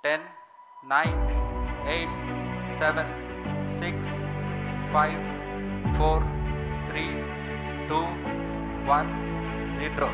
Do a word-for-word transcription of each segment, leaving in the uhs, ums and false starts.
ten, nine, eight, seven, six, five, four, three, two, one, zero.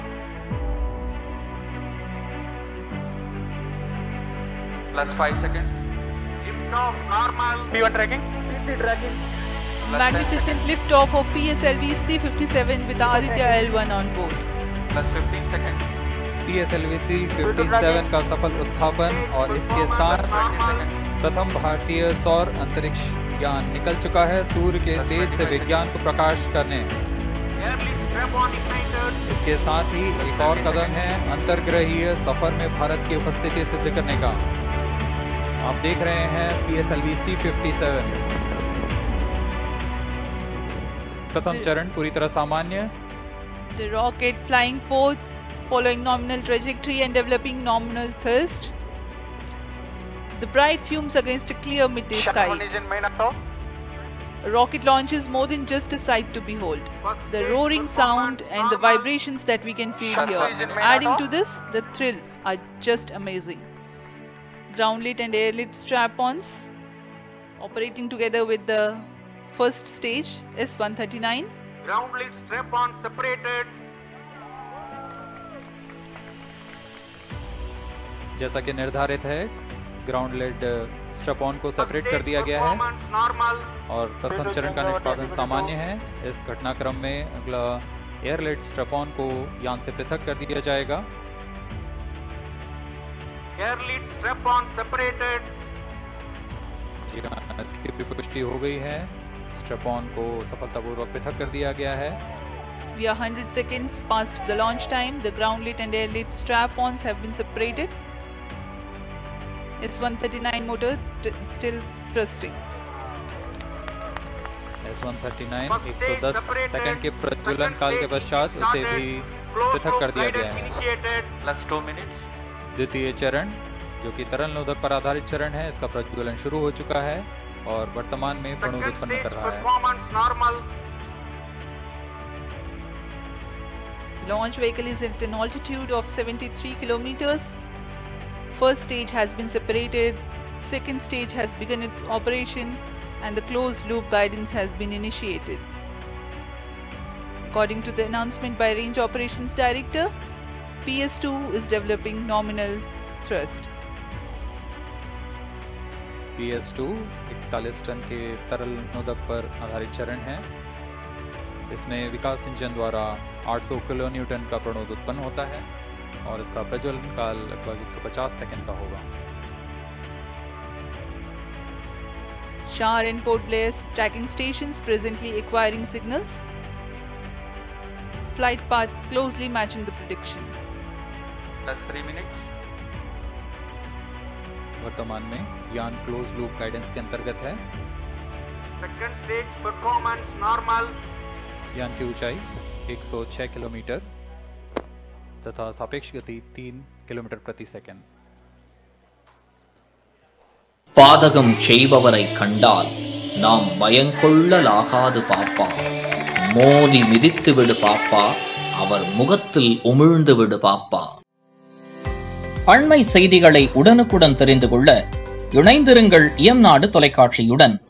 Plus five seconds. Lift off normal. P one tracking. fifty tracking. Magnificent lift off of P S L V C fifty-seven with Aditya L one on board. Plus fifteen seconds. P S L V C सत्तावन का सफल उत्थापन और इसके साथ प्रथम भारतीय सौर अंतरिक्ष यान निकल चुका है सूर्य के तेज से विज्ञान को प्रकाश करने। इसके साथ ही एक और कदम है अंतर्ग्रहीय सफर में भारत की उपस्थिति सिद्ध करने का। आप देख रहे हैं P S L V C सत्तावन। प्रथम चरण पूरी तरह सामान्य। The rocket flying forth, following nominal trajectory and developing nominal thrust. The bright fumes against a clear midday sky. A rocket launch is more than just a sight to behold. The roaring sound and the vibrations that we can feel here, adding to this, the thrill are just amazing. Groundlit and airlit strap-ons operating together with the first stage S one thirty-nine. Groundlit strap-on separated. जैसा कि निर्धारित है ground lead strap on को separate कर दिया गया है और प्रथम चरण का निष्पादन सामान्य है। इस घटनाक्रम में अगला एयर लेड स्ट्रैप ऑन को यान से पृथक कर दिया जाएगा। Air lead strap on separated. इसकी पुष्टि हो गई है। स्ट्रैप ऑन को सफलतापूर्वक पृथक कर दिया गया है। We are one hundred seconds past the launch time. The ground lit and air lit strap-ons have been separated. S one thirty-nine motor still thrusting. S one thirty-nine एक सौ दस सेकंड के प्रज्वलन काल के पश्चात उसे भी पृथक कर दिया गया है। Plus two minutes. द्वितीय चरण जो कि तरल नोदक पर आधारित चरण है, इसका प्रज्वलन शुरू हो चुका है और वर्तमान में प्रणोद उत्पन्न कर रहा है। Launch vehicle is at an altitude of seventy-three kilometers. First stage has been separated, second stage has begun its operation and the closed loop guidance has been initiated. According to the announcement by Range Operations Director, P S two is developing nominal thrust. P S two इकतालीस ton के तरल नोदक पर आधारित चरण है। इसमें विकास engine द्वारा आठ सौ किलो न्यूटन का प्रणोद उत्पन्न होता है और इसका प्रज्वलन काल लगभग एक सौ पचास सेकंड का होगा। Shar and Port Blair tracking stations presently acquiring signals. Flight path closely matching the prediction. Plus three minutes. वर्तमान में यान क्लोज लूप गाइडेंस के अंतर्गत है। Second stage performance normal. यान की ऊंचाई एक सौ छह किलोमीटर तथा सापेक्ष गति तीन किलोमीटर प्रति सेकंड। பாதகம் செய்பவரை கண்டால் நாம் பயங்கொள்ளலாகாது பாப்பா, மோதி மிதித்து விடு பாப்பா, அவர் முகத்தில் உமிழ்ந்து விடு பாப்பா. அண்மை செய்திகளை உடனுக்குடன் தெரிந்து கொள்ள இணைந்திருங்கள் இயம்நாடு தொலைக்காட்சியுடன்.